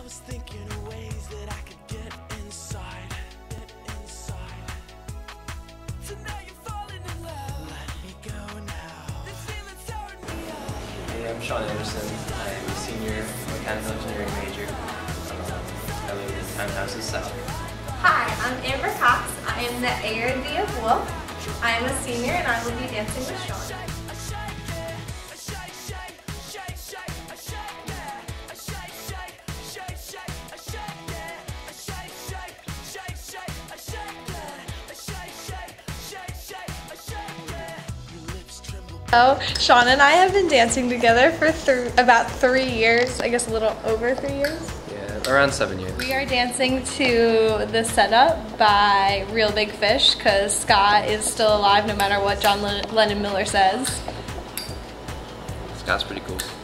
was thinking of ways that I could get inside. So now you're falling in love. Let me go now. This feeling's tearing me up. Hey, I'm Sean Anderson. I'm a senior mechanical engineering major. I live in Townhouses South. Hi, I'm Amber Cox. I am the ARD of Wolf. I am a senior and I will be dancing with Sean. So, Sean and I have been dancing together for about 3 years, I guess a little over 3 years. Yeah, around 7 years. We are dancing to The Setup by Real Big Fish because Scott is still alive no matter what John Lennon Miller says. Scott's pretty cool.